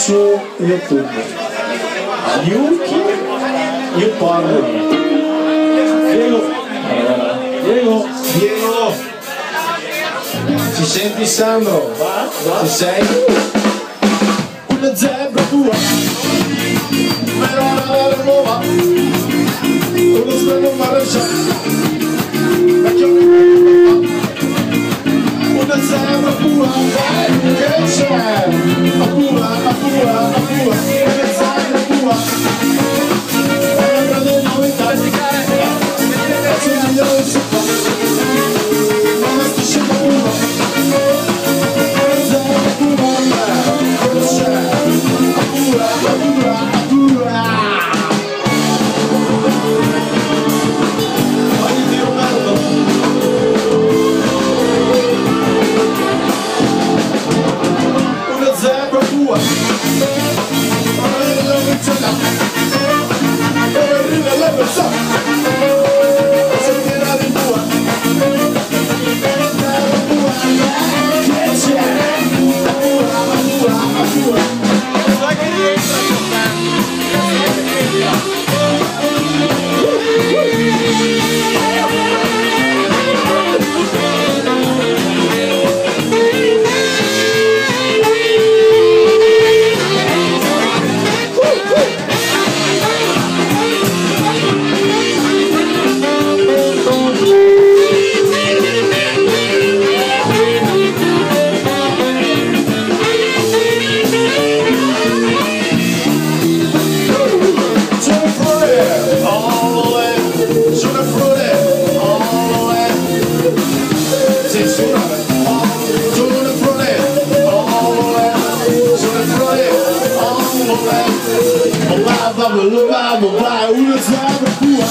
su YouTube. Yuki, io parlo. Diego, ci senti Sandro? Ci sei? Una zebra tua, però la nuova, uno spermo marciato, una zebra tua, che c'è? Apura, una zebra tua, è una grande novità, c'è un migliore di sopra, ma sto scendo pura, una zebra tua, che c'è? Apura. Una zebra tua,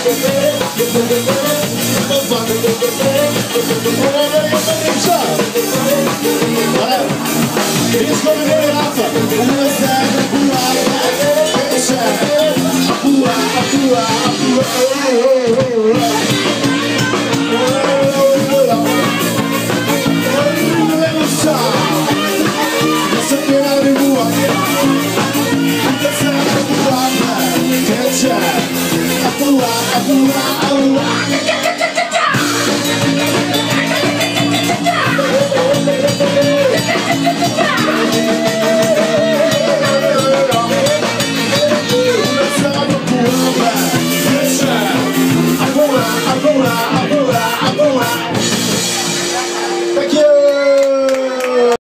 riesco a vedere l'altra, una zebra tua, che c'è? Apura.